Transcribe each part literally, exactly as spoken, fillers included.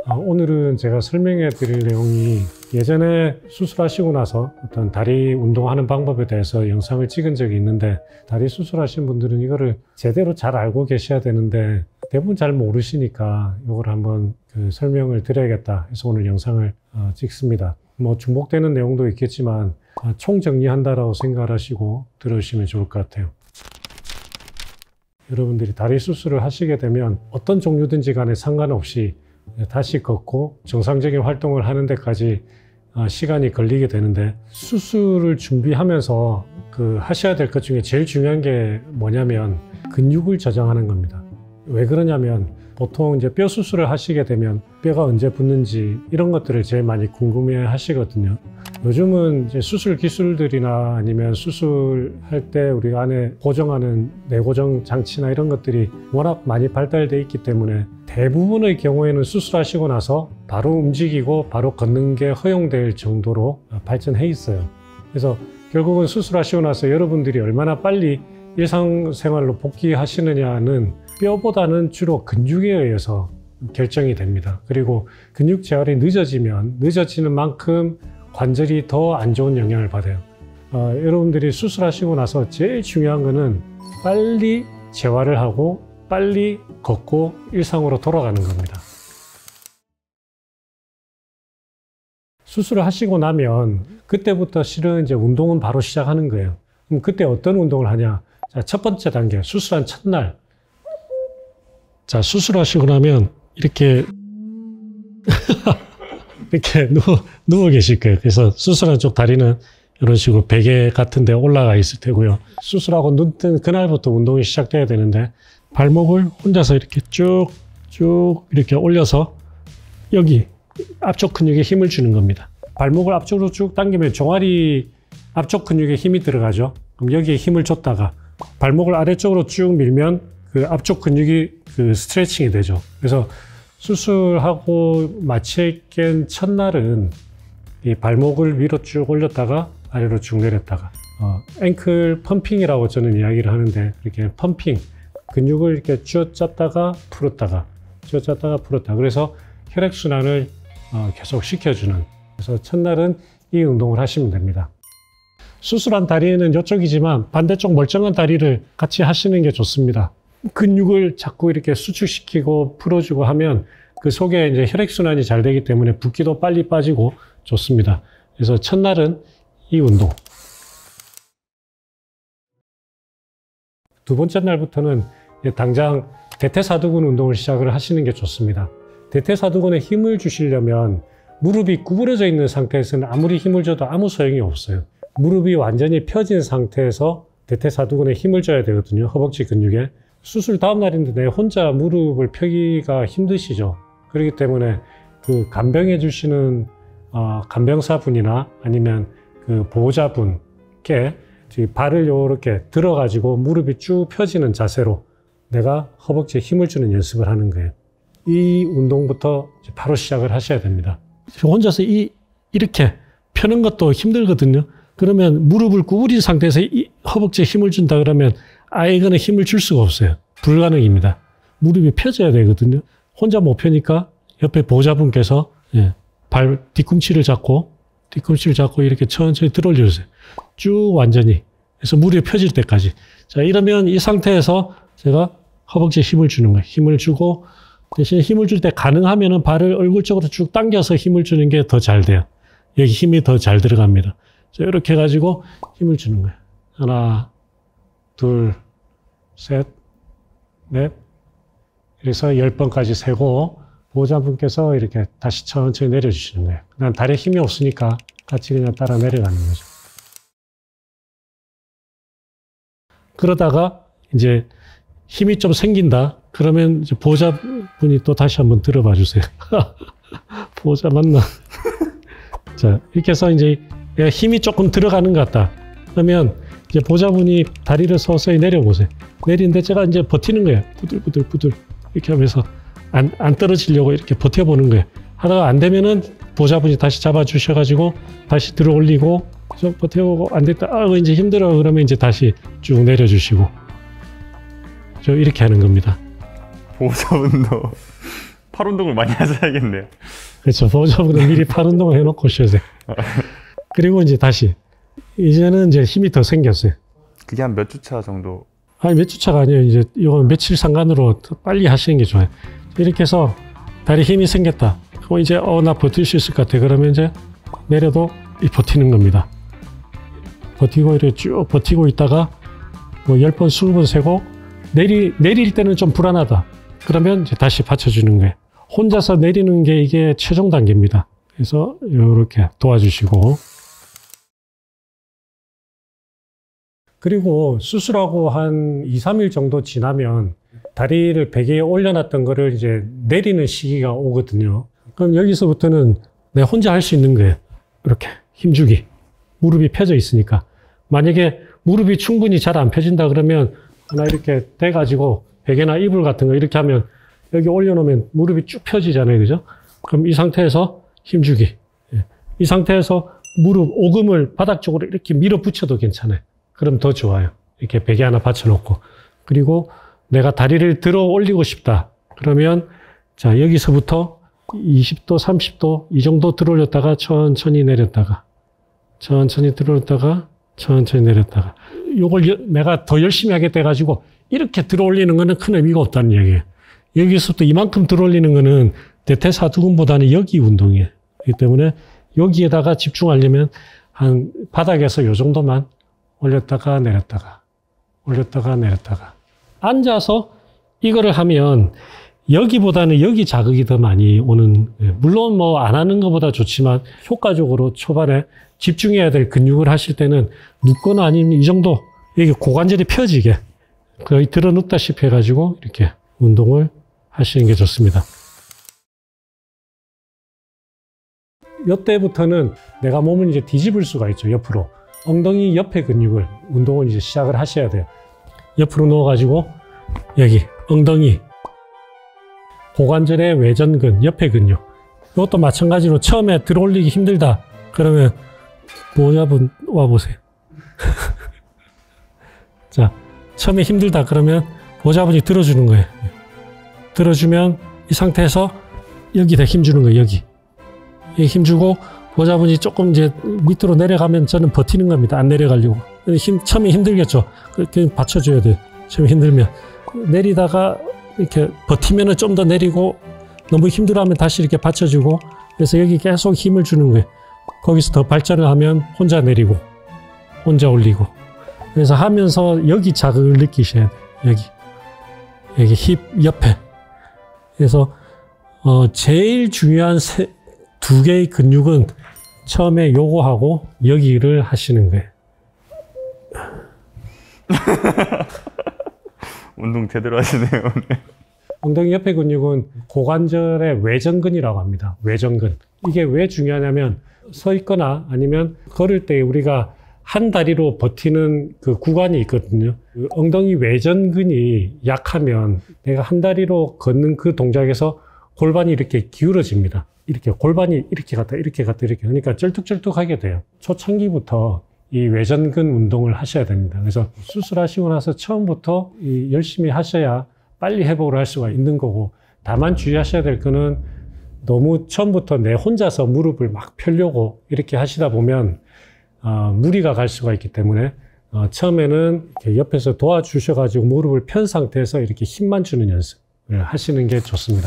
오늘은 제가 설명해 드릴 내용이 예전에 수술하시고 나서 어떤 다리 운동하는 방법에 대해서 영상을 찍은 적이 있는데, 다리 수술하신 분들은 이거를 제대로 잘 알고 계셔야 되는데 대부분 잘 모르시니까 이걸 한번 그 설명을 드려야겠다 해서 오늘 영상을 어, 찍습니다. 뭐 중복되는 내용도 있겠지만 어, 총정리한다라고 생각을 하시고 들어주시면 좋을 것 같아요. 여러분들이 다리 수술을 하시게 되면 어떤 종류든지 간에 상관없이 다시 걷고 정상적인 활동을 하는 데까지 시간이 걸리게 되는데, 수술을 준비하면서 그 하셔야 될 것 중에 제일 중요한 게 뭐냐면 근육을 저장하는 겁니다. 왜 그러냐면 보통 이제 뼈 수술을 하시게 되면 뼈가 언제 붙는지 이런 것들을 제일 많이 궁금해 하시거든요. 요즘은 이제 수술 기술들이나 아니면 수술할 때 우리 안에 고정하는 내고정 장치나 이런 것들이 워낙 많이 발달되어 있기 때문에 대부분의 경우에는 수술하시고 나서 바로 움직이고 바로 걷는 게 허용될 정도로 발전해 있어요. 그래서 결국은 수술하시고 나서 여러분들이 얼마나 빨리 일상생활로 복귀하시느냐는 뼈보다는 주로 근육에 의해서 결정이 됩니다. 그리고 근육 재활이 늦어지면 늦어지는 만큼 관절이 더 안 좋은 영향을 받아요. 어, 여러분들이 수술하시고 나서 제일 중요한 거는 빨리 재활을 하고 빨리 걷고 일상으로 돌아가는 겁니다. 수술을 하시고 나면 그때부터 실은 이제 운동은 바로 시작하는 거예요. 그럼 그때 어떤 운동을 하냐? 자, 첫 번째 단계, 수술한 첫날. 자, 수술하시고 나면 이렇게 이렇게 누워, 누워 계실 거예요. 그래서 수술한 쪽 다리는 이런 식으로 베개 같은 데 올라가 있을 테고요. 수술하고 눈 뜬 그날부터 운동이 시작돼야 되는데, 발목을 혼자서 이렇게 쭉 쭉 이렇게 올려서 여기 앞쪽 근육에 힘을 주는 겁니다. 발목을 앞쪽으로 쭉 당기면 종아리 앞쪽 근육에 힘이 들어가죠. 그럼 여기에 힘을 줬다가 발목을 아래쪽으로 쭉 밀면 그 앞쪽 근육이 그 스트레칭이 되죠. 그래서 수술하고 마취 깬 첫날은 이 발목을 위로 쭉 올렸다가 아래로 쭉 내렸다가 어, 앵클 펌핑이라고 저는 이야기를 하는데, 이렇게 펌핑, 근육을 이렇게 쥐어짰다가 풀었다가 쥐어짰다가 풀었다. 그래서 혈액순환을 어, 계속 시켜주는, 그래서 첫날은 이 운동을 하시면 됩니다. 수술한 다리는 이쪽이지만 반대쪽 멀쩡한 다리를 같이 하시는 게 좋습니다. 근육을 자꾸 이렇게 수축시키고 풀어주고 하면 그 속에 이제 혈액순환이 잘 되기 때문에 붓기도 빨리 빠지고 좋습니다. 그래서 첫날은 이 운동. 두 번째 날부터는 당장 대퇴사두근 운동을 시작을 하시는 게 좋습니다. 대퇴사두근에 힘을 주시려면 무릎이 구부러져 있는 상태에서는 아무리 힘을 줘도 아무 소용이 없어요. 무릎이 완전히 펴진 상태에서 대퇴사두근에 힘을 줘야 되거든요. 허벅지 근육에. 수술 다음 날인데 내 혼자 무릎을 펴기가 힘드시죠. 그렇기 때문에 그 간병해 주시는 어, 간병사분이나 아니면 그 보호자분께 발을 이렇게 들어가지고 무릎이 쭉 펴지는 자세로 내가 허벅지에 힘을 주는 연습을 하는 거예요. 이 운동부터 바로 시작을 하셔야 됩니다. 혼자서 이, 이렇게 펴는 것도 힘들거든요. 그러면 무릎을 구부린 상태에서 이 허벅지에 힘을 준다 그러면 아예 이거는 힘을 줄 수가 없어요. 불가능입니다. 무릎이 펴져야 되거든요. 혼자 못 펴니까 옆에 보호자분께서 예, 발 뒤꿈치를 잡고 뒤꿈치를 잡고 이렇게 천천히 들어올려주세요. 쭉 완전히. 그래서 무릎이 펴질 때까지. 자, 이러면 이 상태에서 제가 허벅지에 힘을 주는 거예요. 힘을 주고 대신에 힘을 줄 때 가능하면은 발을 얼굴 쪽으로 쭉 당겨서 힘을 주는 게 더 잘 돼요. 여기 힘이 더 잘 들어갑니다. 자, 이렇게 해가지고 힘을 주는 거예요. 하나, 둘, 셋, 넷. 그래서 열 번까지 세고 보호자분께서 이렇게 다시 천천히 내려주시는 거예요. 난 다리에 힘이 없으니까 같이 그냥 따라 내려가는 거죠. 그러다가 이제 힘이 좀 생긴다. 그러면 이제 보호자분이 또 다시 한번 들어봐 주세요. 보호자 맞나? 자, 이렇게 해서 이제 힘이 조금 들어가는 것 같다. 그러면 이제 보호자분이 다리를 서서히 내려보세요. 내리는데 제가 이제 버티는 거예요. 부들부들부들 이렇게 하면서 안, 안 떨어지려고 이렇게 버텨보는 거예요. 하다가 안 되면은 보호자분이 다시 잡아주셔가지고 다시 들어 올리고 좀 버텨보고 안 됐다. 아, 이제 힘들어. 그러면 이제 다시 쭉 내려주시고 저 이렇게 하는 겁니다. 보호자분도 팔 운동을 많이 하셔야겠네요. 그렇죠. 보호자분은 미리 팔 운동을 해놓고 오셔야 돼요. 그리고 이제 다시 이제는 이제 힘이 더 생겼어요. 그게 한 몇 주차 정도? 아니 몇 주차가 아니에요. 이제 이건 며칠 상관으로 빨리 하시는 게 좋아요. 이렇게 해서 다리 힘이 생겼다. 그럼 이제 어 나 버틸 수 있을 것 같아. 그러면 이제 내려도 이 버티는 겁니다. 버티고 이렇게 쭉 버티고 있다가 뭐 열 번, 이십 번 세고 내리 내릴 때는 좀 불안하다. 그러면 이제 다시 받쳐주는 거예요. 혼자서 내리는 게 이게 최종 단계입니다. 그래서 이렇게 도와주시고. 그리고 수술하고 한 이, 삼 일 정도 지나면 다리를 베개에 올려놨던 거를 이제 내리는 시기가 오거든요. 그럼 여기서부터는 내가 혼자 할 수 있는 거예요. 이렇게 힘주기. 무릎이 펴져 있으니까. 만약에 무릎이 충분히 잘 안 펴진다 그러면 하나 이렇게 대가지고 베개나 이불 같은 거 이렇게 하면 여기 올려놓으면 무릎이 쭉 펴지잖아요. 그죠? 그럼 이 상태에서 힘주기. 이 상태에서 무릎, 오금을 바닥 쪽으로 이렇게 밀어붙여도 괜찮아요. 그럼 더 좋아요. 이렇게 베개 하나 받쳐놓고. 그리고 내가 다리를 들어 올리고 싶다. 그러면 자 여기서부터 이십 도, 삼십 도 이 정도 들어 올렸다가 천천히 내렸다가 천천히 들어 올렸다가 천천히 내렸다가 요걸 내가 더 열심히 하게 돼가지고 이렇게 들어 올리는 거는 큰 의미가 없다는 얘기예요. 여기서부터 이만큼 들어 올리는 거는 대퇴사두근보다는 여기 운동이에요. 그렇기 때문에 여기에다가 집중하려면 한 바닥에서 요 정도만 올렸다가 내렸다가 올렸다가 내렸다가 앉아서 이거를 하면 여기보다는 여기 자극이 더 많이 오는, 물론 뭐 안 하는 것보다 좋지만 효과적으로 초반에 집중해야 될 근육을 하실 때는 눕거나 아니면 이 정도 여기 고관절이 펴지게 거의 들어 눕다시피 해가지고 이렇게 운동을 하시는 게 좋습니다. 이때부터는 내가 몸을 이제 뒤집을 수가 있죠. 옆으로. 엉덩이 옆에 근육을 운동을 이제 시작을 하셔야 돼요. 옆으로 누워가지고 여기 엉덩이, 고관절의 외전근, 옆에 근육. 이것도 마찬가지로 처음에 들어 올리기 힘들다. 그러면 보호자분 와보세요. 자, 처음에 힘들다 그러면 보호자분이 들어주는 거예요. 들어주면 이 상태에서 여기다 힘주는 거예요. 여기. 여기 힘주고 보호자분이 조금 이제 밑으로 내려가면 저는 버티는 겁니다. 안 내려가려고. 힘, 처음에 힘들겠죠. 그렇게 받쳐줘야 돼요. 처음에 힘들면. 내리다가 이렇게 버티면은 좀 더 내리고 너무 힘들어하면 다시 이렇게 받쳐주고 그래서 여기 계속 힘을 주는 거예요. 거기서 더 발전을 하면 혼자 내리고 혼자 올리고 그래서 하면서 여기 자극을 느끼셔야 돼요. 여기. 여기 힙 옆에. 그래서 어, 제일 중요한 세, 두 개의 근육은 처음에 요거 하고 여기를 하시는 거예요. 운동 제대로 하시네요. 엉덩이 옆에 근육은 고관절의 외전근이라고 합니다. 외전근. 이게 왜 중요하냐면 서 있거나 아니면 걸을 때 우리가 한 다리로 버티는 그 구간이 있거든요. 그 엉덩이 외전근이 약하면 내가 한 다리로 걷는 그 동작에서 골반이 이렇게 기울어집니다. 이렇게 골반이 이렇게 갔다 이렇게 갔다 이렇게 그러니까 쩔뚝쩔뚝하게 돼요. 초창기부터 이 외전근 운동을 하셔야 됩니다. 그래서 수술하시고 나서 처음부터 이 열심히 하셔야 빨리 회복을 할 수가 있는 거고 다만 주의하셔야 될 거는 너무 처음부터 내 혼자서 무릎을 막 펴려고 이렇게 하시다 보면 어, 무리가 갈 수가 있기 때문에 어, 처음에는 이렇게 옆에서 도와주셔가지고 무릎을 편 상태에서 이렇게 힘만 주는 연습을 하시는 게 좋습니다.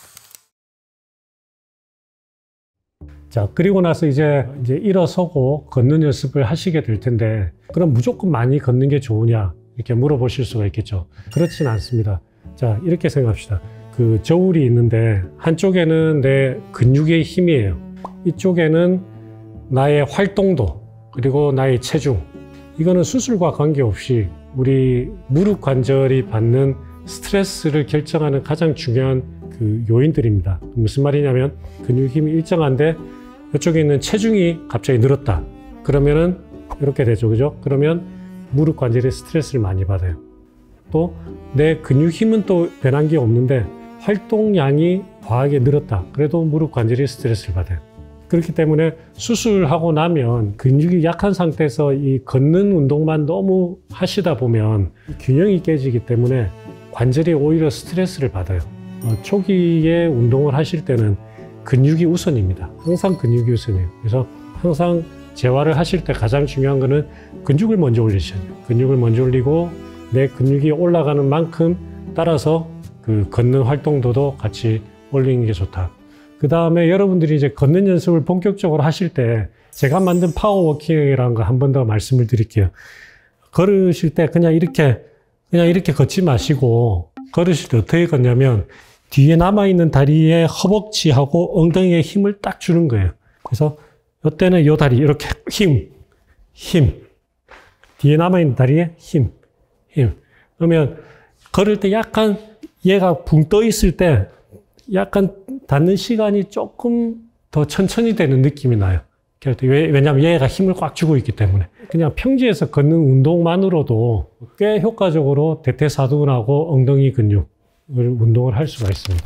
자, 그리고 나서 이제, 이제 일어서고 걷는 연습을 하시게 될 텐데, 그럼 무조건 많이 걷는 게 좋으냐? 이렇게 물어보실 수가 있겠죠. 그렇진 않습니다. 자, 이렇게 생각합시다. 그 저울이 있는데, 한쪽에는 내 근육의 힘이에요. 이쪽에는 나의 활동도, 그리고 나의 체중. 이거는 수술과 관계없이 우리 무릎 관절이 받는 스트레스를 결정하는 가장 중요한 그 요인들입니다. 무슨 말이냐면, 근육 힘이 일정한데, 이쪽에 있는 체중이 갑자기 늘었다. 그러면은 이렇게 되죠. 그죠? 그러면 무릎 관절에 스트레스를 많이 받아요. 또 내 근육 힘은 또 변한 게 없는데 활동량이 과하게 늘었다. 그래도 무릎 관절이 스트레스를 받아요. 그렇기 때문에 수술하고 나면 근육이 약한 상태에서 이 걷는 운동만 너무 하시다 보면 균형이 깨지기 때문에 관절이 오히려 스트레스를 받아요. 어, 초기에 운동을 하실 때는 근육이 우선입니다. 항상 근육이 우선이에요. 그래서 항상 재활을 하실 때 가장 중요한 거는 근육을 먼저 올리셔야 돼요. 근육을 먼저 올리고 내 근육이 올라가는 만큼 따라서 그 걷는 활동도도 같이 올리는 게 좋다. 그 다음에 여러분들이 이제 걷는 연습을 본격적으로 하실 때 제가 만든 파워워킹이라는 거 한 번 더 말씀을 드릴게요. 걸으실 때 그냥 이렇게 그냥 이렇게 걷지 마시고 걸으실 때 어떻게 걷냐면 뒤에 남아있는 다리에 허벅지하고 엉덩이에 힘을 딱 주는 거예요. 그래서 이때는 이 다리 이렇게 힘, 힘. 뒤에 남아있는 다리에 힘, 힘. 그러면 걸을 때 약간 얘가 붕 떠 있을 때 약간 닿는 시간이 조금 더 천천히 되는 느낌이 나요. 왜냐하면 얘가 힘을 꽉 주고 있기 때문에. 그냥 평지에서 걷는 운동만으로도 꽤 효과적으로 대퇴사두근하고 엉덩이 근육을 운동을 할 수가 있습니다.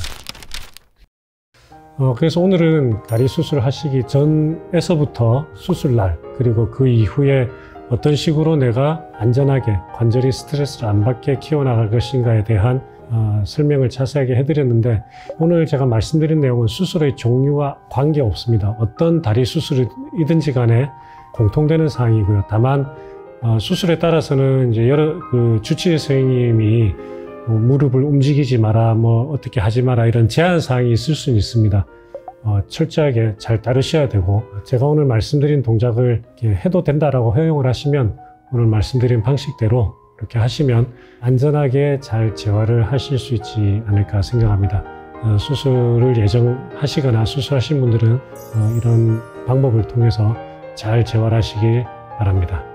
어, 그래서 오늘은 다리 수술을 하시기 전에서부터 수술날 그리고 그 이후에 어떤 식으로 내가 안전하게 관절이 스트레스를 안 받게 키워나갈 것인가에 대한 어, 설명을 자세하게 해드렸는데 오늘 제가 말씀드린 내용은 수술의 종류와 관계없습니다. 어떤 다리 수술이든지 간에 공통되는 사항이고요. 다만 어, 수술에 따라서는 이제 여러 그 주치의 선생님이 뭐 무릎을 움직이지 마라, 뭐 어떻게 하지 마라 이런 제한 사항이 있을 수는 있습니다. 어, 철저하게 잘 따르셔야 되고 제가 오늘 말씀드린 동작을 이렇게 해도 된다라고 허용을 하시면 오늘 말씀드린 방식대로 이렇게 하시면 안전하게 잘 재활을 하실 수 있지 않을까 생각합니다. 어, 수술을 예정하시거나 수술하신 분들은 어, 이런 방법을 통해서 잘 재활하시길 바랍니다.